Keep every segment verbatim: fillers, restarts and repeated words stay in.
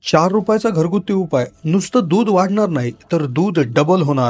चार रुपयाचा घरगुती उपाय. नुसतं दूध वाढणार नाही तर दूध डबल होणार.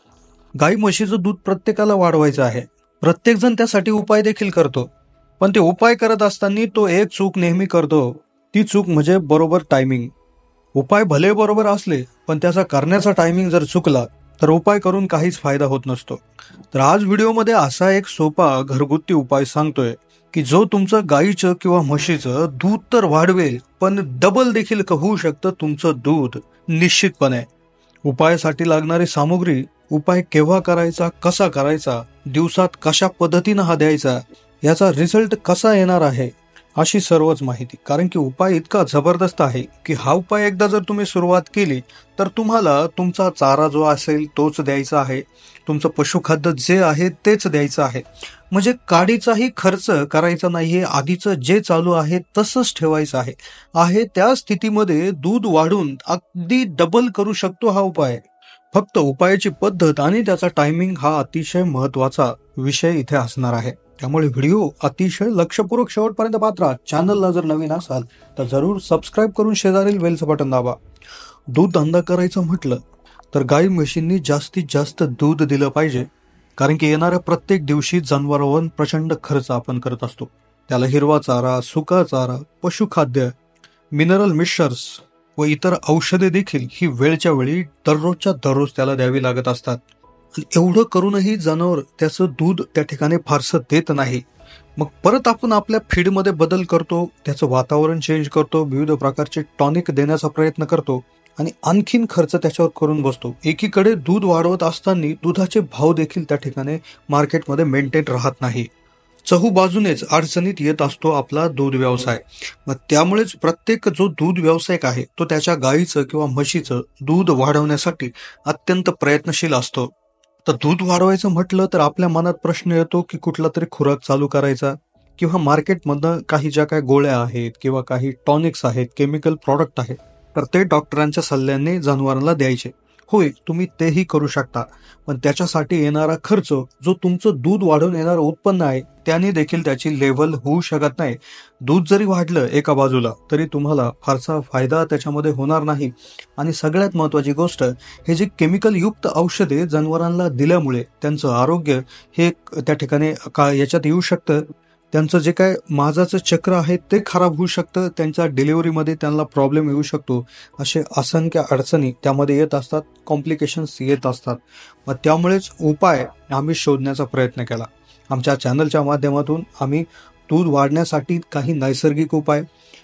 गाई म्हशीचं दूध प्रत्येकाला वाढवायचं आहे. प्रत्येक जण त्यासाठी उपाय देखील करतो. पण ते उपाय करत असताना तो एक चूक नेहमी करतो. ती चूक म्हणजे बरोबर टायमिंग. उपाय भले बरोबर असले पण त्याचा करण्याचा टायमिंग जर चुकला तर उपाय करून काहीच फायदा होत नसतो. तर आज व्हिडिओमध्ये असा एक सोपा घरगुती उपाय सांगतोय की जो तुमचं गाईचं किंवा म्हशीचं दूध तर वाढवेल पण डबल देखील होऊ शकतं तुमचं दूध निश्चितपणे. उपायासाठी लागणारी सामुग्री, उपाय केव्हा करायचा, कसा करायचा, दिवसात कशा पद्धतीनं हा द्यायचा, याचा रिझल्ट कसा येणार आहे, अशी सर्वच माहिती. कारण की उपाय इतका जबरदस्त आहे की हा उपाय एकदा जर तुम्ही सुरुवात केली तर तुम्हाला तुमचा चारा जो असेल तोच द्यायचा आहे, तुमचं पशुखाद्य जे आहे तेच द्यायचं आहे. म्हणजे काडीचाही खर्च करायचा नाहीये. आधीचं जे चालू आहे तसंच ठेवायचं आहे. आहे त्या स्थितीमध्ये दूध वाढून अगदी डबल करू शकतो हा उपाय. फक्त उपायाची पद्धत आणि त्याचा टायमिंग हा अतिशय महत्वाचा विषय इथे असणार आहे. त्यामुळे व्हिडिओ अतिशय लक्षपूर्वक शेवटपर्यंत पाहत राहा. चॅनलला जर नवीन असाल तर जरूर सबस्क्राईब करून शेजारील बेलचं बटन दाबा. दूध धंदा करायचं म्हटलं तर गाई म्हशींनी जास्तीत जास्त दूध दिलं पाहिजे. कारण की येणाऱ्या प्रत्येक दिवशी जनावरांवर प्रचंड खर्च आपण करत असतो. त्याला हिरवा चारा, सुका चारा, पशुखाद्य, मिनरल मिक्सर्स व इतर औषधे देखील ही वेळच्या वेळी दररोजच्या दररोज त्याला द्यावी लागत असतात. एवढं करूनही जनावर त्याचं दूध त्या ठिकाणी फारसं देत नाही. मग परत आपण आपल्या फीडमध्ये बदल करतो, त्याचं वातावरण चेंज करतो, विविध प्रकारचे टॉनिक देण्याचा प्रयत्न करतो आणि आणखीन खर्च त्याच्यावर करून बसतो. एकीकडे दूध वाढवत असताना दुधाचे भाव देखील त्या ठिकाणी मार्केटमध्ये मेंटेन राहत नाही. चहू बाजूनेच अडचणीत येत असतो आपला दूध व्यवसाय. मग त्यामुळेच प्रत्येक जो दूध व्यावसायिक आहे तो त्याच्या गाईचं किंवा म्हशीचं दूध वाढवण्यासाठी अत्यंत प्रयत्नशील असतो. तर दूध वाढवायचं म्हटलं तर आपल्या मनात प्रश्न येतो की कुठला तरी खुराक चालू करायचा किंवा मार्केटमधनं काही ज्या काही गोळ्या आहेत किंवा काही टॉनिक्स आहेत, केमिकल प्रॉडक्ट आहेत, तर ते डॉक्टरांच्या सल्ल्याने जनावरांना द्यायचे. होय, तुम्ही तेही करू शकता. पण त्याच्यासाठी येणारा खर्च, जो तुमचं दूध वाढवून येणारं उत्पन्न आहे, त्याने देखील त्याची लेवल होऊ शकत नाही. दूध जरी वाढलं एका बाजूला तरी तुम्हाला फारसा फायदा त्याच्यामध्ये होणार नाही. आणि सगळ्यात महत्त्वाची गोष्ट, हे जे केमिकल युक्त औषधे जनावरांना दिल्यामुळे त्यांचं आरोग्य हे त्या ठिकाणी का याच्यात येऊ शकतं. त्यांचं जे काय माझाचं चक्र आहे ते खराब होऊ शकतं. त्यांच्या डिलिव्हरीमध्ये त्यांना प्रॉब्लेम येऊ शकतो. असे असंख्य अडचणी त्यामध्ये येत असतात, कॉम्प्लिकेशन्स येत असतात. मग त्यामुळेच उपाय आम्ही शोधण्याचा प्रयत्न केला. आमच्या चॅनलच्या माध्यमातून आम्ही दूध वाढण्यासाठी काही नैसर्गिक उपाय,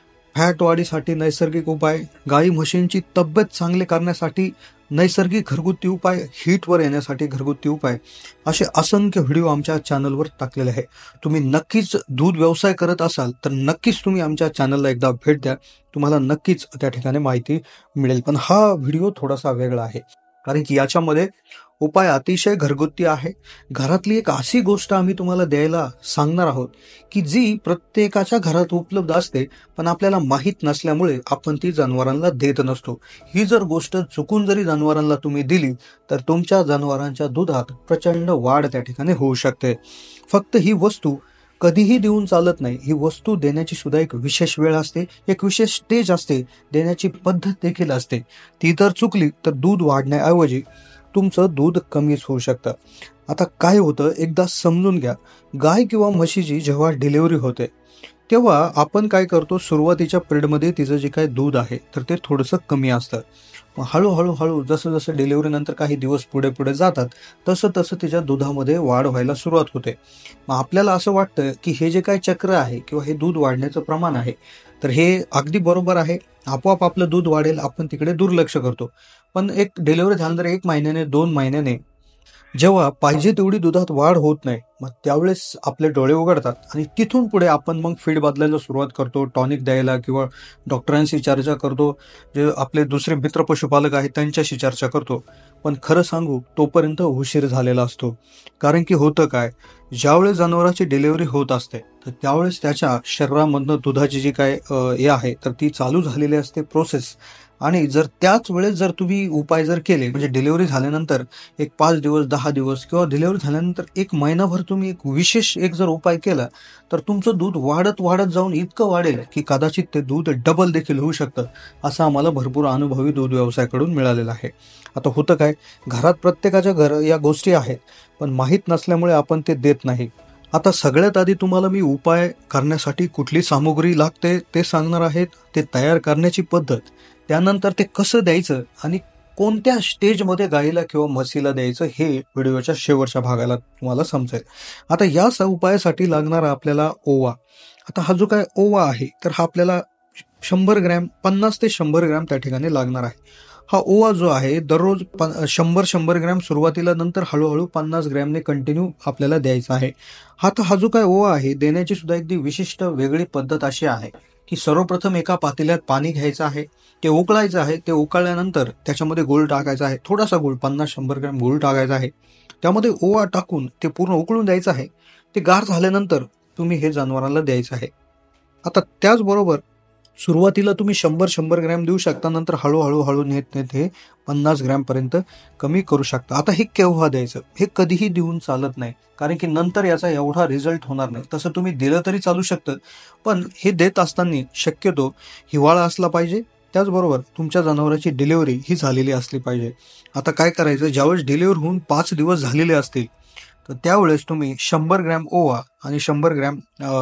फॅट वाढीसाठी नैसर्गिक उपाय, गाई म्हशींची तब्येत चांगली करण्यासाठी नैसर्गिक घरगुती उपाय, हीटवर येण्यासाठी घरगुती उपाय, असे असंख्य व्हिडिओ आमच्या चॅनलवर टाकलेले आहे. तुम्ही नक्कीच दूध व्यवसाय करत असाल तर नक्कीच तुम्ही आमच्या चॅनलला एकदा भेट द्या. तुम्हाला नक्कीच त्या ठिकाणी माहिती मिळेल. पण हा व्हिडिओ थोडासा वेगळा आहे कारण की याच्यामध्ये उपाय अतिशय घरगुती आहे. घरातली एक अशी गोष्ट आम्ही तुम्हाला द्यायला सांगणार आहोत की जी प्रत्येकाच्या घरात उपलब्ध असते पण आपल्याला माहीत नसल्यामुळे आपण ती जनावरांना देत नसतो. ही जर गोष्ट चुकून जरी जनावरांना तुम्ही दिली तर तुमच्या जनावरांच्या दुधात प्रचंड वाढ त्या ठिकाणी होऊ शकते. फक्त ही वस्तू कधीही देऊन चालत नाही. ही वस्तू देण्याची सुद्धा एक विशेष वेळ असते, एक विशेष स्टेज असते, देण्याची पद्धत देखील असते. ती जर चुकली तर दूध वाढण्याऐवजी तुमचं दूध कमीच होऊ शकतं. आता काय होतं एकदा समजून घ्या. गाय किंवा म्हशीची जेव्हा डिलिव्हरी होते तेव्हा आपण काय करतो, सुरुवातीच्या पिरियडमध्ये तिचं जे काही दूध आहे तर ते थोडंसं कमी असतं. मग हळूहळू हळू जसं जसं डिलिव्हरीनंतर काही दिवस पुढे पुढे जातात तसं तसं तिच्या दुधामध्ये वाढ व्हायला सुरुवात होते. मग आपल्याला असं वाटतं की हे जे काही चक्र आहे किंवा हे दूध वाढण्याचं प्रमाण आहे तर हे अगदी बरोबर आहे, आपोआप आपलं दूध वाढेल, आपण तिकडे दुर्लक्ष करतो. पण एक डिलिव्हरी झाल्यानंतर एक महिन्याने दोन महिन्याने जेव्हा पाहिजे तेवढी दुधात वाढ होत नाही मग त्यावेळेस आपले डोळे उघडतात आणि तिथून पुढे आपण मग फीड बदलायला सुरुवात करतो, टॉनिक द्यायला किंवा डॉक्टरांशी चर्चा करतो, जे आपले दुसरे मित्र पशुपालक आहेत त्यांच्याशी चर्चा करतो. पण खरं सांगू तोपर्यंत उशीर झालेला असतो. कारण की होतं काय, ज्यावेळेस जनावराची डिलिव्हरी होत असते तर त्यावेळेस त्याच्या शरीरामधनं दुधाची जी काय हे आहे तर ती चालू झालेली असते प्रोसेस. आणि जर त्याच वेळेस जर तुम्ही उपाय जर केले, म्हणजे डिलिव्हरी झाल्यानंतर एक पाच दिवस, दहा दिवस किंवा डिलिव्हरी झाल्यानंतर एक महिनाभर तुम्ही एक विशेष एक जर उपाय केला, तर तुमचं दूध वाढत वाढत जाऊन इतकं वाढेल की कदाचित ते दूध डबल देखील होऊ शकतं. असं आम्हाला भरपूर अनुभवी दूध व्यवसायाकडून मिळालेलं आहे. आता होतं काय, घरात प्रत्येकाच्या घर या गोष्टी आहेत, पण माहीत नसल्यामुळे आपण ते देत नाही. आता सगळ्यात आधी तुम्हाला मी उपाय करण्यासाठी कुठली सामुग्री लागते ते सांगणार आहेत, ते तयार करण्याची पद्धत, त्यानंतर ते कसं द्यायचं आणि कोणत्या स्टेजमध्ये गाईला किंवा म्हशीला द्यायचं हे व्हिडिओच्या शेवटच्या भागाला तुम्हाला समजेल. आता या स उपायासाठी लागणारा आपल्याला ओवा. आता हा जो काय ओवा आहे, तर हा आपल्याला शंभर ग्रॅम, पन्नास ते शंभर ग्रॅम त्या ठिकाणी लागणार आहे. हा ओवा जो आहे दररोज शंभर शंभर ग्रॅम सुरुवातीला, नंतर हळूहळू पन्नास ग्रॅमने कंटिन्यू आपल्याला द्यायचा आहे. हा तर हा जो काय ओवा आहे देण्याची सुद्धा एक विशिष्ट वेगळी पद्धत अशी आहे की सर्वप्रथम एका पातेल्यात पाणी घ्यायचं आहे, ते उकळायचं आहे. ते उकळल्यानंतर त्याच्यामध्ये गूळ टाकायचा आहे, थोडासा गूळ, पन्नास शंभर ग्रॅम गूळ टाकायचा आहे. त्यामध्ये ओवा टाकून ते पूर्ण उकळून द्यायचं आहे. ते गार झाल्यानंतर तुम्ही हे जनावरांना द्यायचं आहे. आता त्याचबरोबर सुरुवातीला तुम्ही शंभर शंभर ग्रॅम देऊ शकता, नंतर हळूहळू हळू नेत नेत हे पन्नास ग्रॅम पर्यंत कमी करू शकता. आता हे केव्हा द्यायचं, हे कधीही देऊन चालत नाही, कारण की नंतर याचा एवढा रिझल्ट होणार नाही. तसं तुम्ही दिलं तरी चालू शकतं, पण हे देत असताना शक्यतो हिवाळा असला पाहिजे, त्याचबरोबर तुमच्या जनावरांची डिलिव्हरी ही झालेली असली पाहिजे. आता काय करायचं, ज्यावेळेस डिलिव्हरी होऊन पाच दिवस झालेले असतील, तर त्यावेळेस तुम्ही शंभर ग्रॅम ओवा आणि शंभर ग्रॅम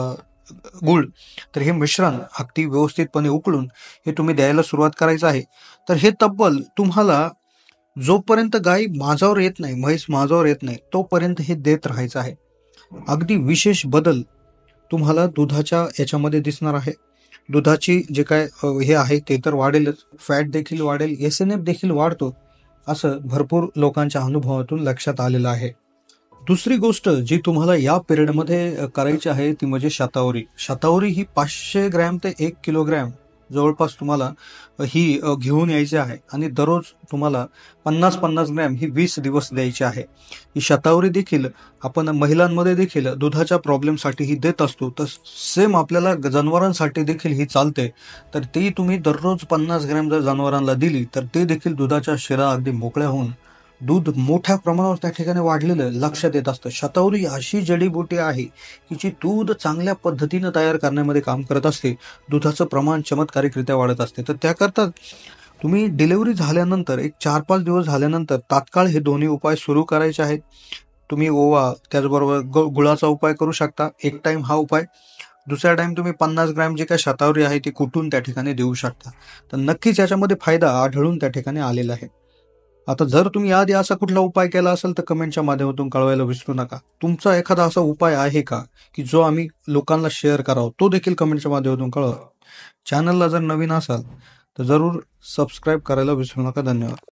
गुळ, तर हे मिश्रण अगदी व्यवस्थितपणे उकळून हे तुम्ही द्यायला सुरुवात करायचं आहे. तर हे तब्बल तुम्हाला जोपर्यंत गाय माझावर येत नाही, म्हैस माझावर येत नाही, तोपर्यंत हे देत राहायचं आहे. अगदी विशेष बदल तुम्हाला दुधाच्या याच्यामध्ये दिसणार आहे. दुधाची जे काय हे आहे ते तर वाढेलच, फॅट देखील वाढेल, एस एन एफ देखील वाढतो, असं भरपूर लोकांच्या अनुभवातून लक्षात आलेलं आहे. दुसरी गोष्ट जी तुम्हाला या पिरियडमध्ये करायची आहे ती म्हणजे शतावरी. शतावरी ही पाचशे ग्रॅम ते एक किलोग्रॅम जवळपास तुम्हाला ही घेऊन यायची आहे आणि दररोज तुम्हाला पन्नास पन्नास ग्रॅम ही वीस दिवस द्यायची आहे. ही शतावरी देखील आपण महिलांमध्ये देखील दुधाच्या प्रॉब्लेमसाठी ही देत असतो, तर सेम आपल्याला जनावरांसाठी देखील ही चालते. तर ती तुम्ही दररोज पन्नास ग्रॅम जर जनावरांना दिली तर ते देखील दुधाच्या शिरा अगदी मोकळ्या होऊन दूध मोठ्या प्रमाणावर त्या ठिकाणी वाढलेलं लक्षात येत असतं. शतावरी अशी जडीबुटी आहे की जी दूध चांगल्या पद्धतीनं तयार करण्यामध्ये काम करत असते, दुधाचं प्रमाण चमत्कारिकरित्या वाढत असते. तर त्याकरता तुम्ही डिलिव्हरी झाल्यानंतर एक चार पाच दिवस झाल्यानंतर तात्काळ हे दोन्ही उपाय सुरू करायचे आहेत. तुम्ही ओवा त्याचबरोबर गुळाचा उपाय करू शकता, एक टाइम हा उपाय. दुसऱ्या टाइम तुम्ही पन्नास ग्रॅम जे काय शतावरी आहे ती कुटून त्या ठिकाणी देऊ शकता. तर नक्कीच याच्यामध्ये फायदा आढळून त्या ठिकाणी आलेला आहे. आता जर तुम्ही आधी असा कुठला उपाय केला असेल तर कमेंटच्या माध्यमातून कळवायला विसरू नका. तुमचा एखादा असा उपाय आहे का की जो आम्ही लोकांना शेअर करावं, तो देखील कमेंटच्या माध्यमातून कळवा. चॅनलला जर नवीन असाल तर जरूर सबस्क्राईब करायला विसरू नका. धन्यवाद.